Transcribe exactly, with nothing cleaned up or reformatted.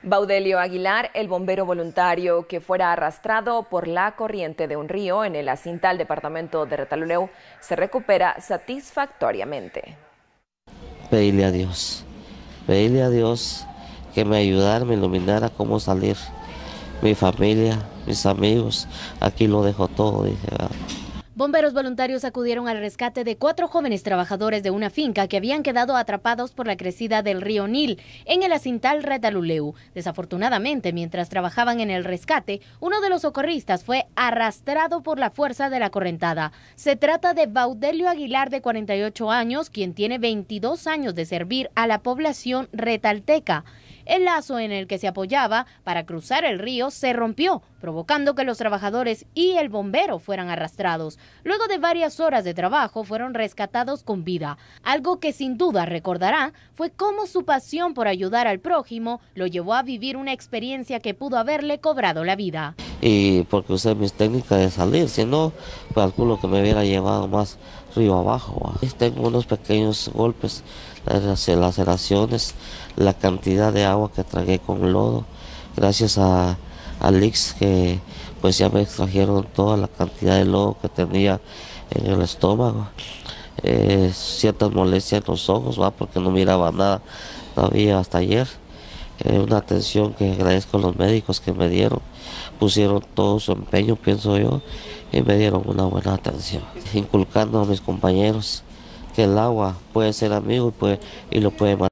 Baudelio Aguilar, el bombero voluntario que fuera arrastrado por la corriente de un río en el Acintal, departamento de Retalhuleu, se recupera satisfactoriamente. Pedirle a Dios, pedirle a Dios que me ayudara, me iluminara cómo salir. Mi familia, mis amigos, aquí lo dejo todo, dije. Ah. Bomberos voluntarios acudieron al rescate de cuatro jóvenes trabajadores de una finca que habían quedado atrapados por la crecida del río Nil en el Acintal Retalhuleu. Desafortunadamente, mientras trabajaban en el rescate, uno de los socorristas fue arrastrado por la fuerza de la correntada. Se trata de Baudelio Aguilar, de cuarenta y ocho años, quien tiene veintidós años de servir a la población retalteca. El lazo en el que se apoyaba para cruzar el río se rompió, provocando que los trabajadores y el bombero fueran arrastrados. Luego de varias horas de trabajo, fueron rescatados con vida. Algo que sin duda recordará fue cómo su pasión por ayudar al prójimo lo llevó a vivir una experiencia que pudo haberle cobrado la vida. Y porque usé mis técnicas de salir, si no, pues calculo que me hubiera llevado más río abajo. ¿Va? Tengo unos pequeños golpes, las laceraciones, la cantidad de agua que tragué con lodo, gracias a, a Lix, que pues ya me extrajeron toda la cantidad de lodo que tenía en el estómago. Eh, ciertas molestias en los ojos, ¿va? Porque no miraba nada todavía hasta ayer. Eh, una atención que agradezco a los médicos que me dieron, pusieron todo su empeño, pienso yo, y me dieron una buena atención, inculcando a mis compañeros que el agua puede ser amigo y, puede, y lo puede matar.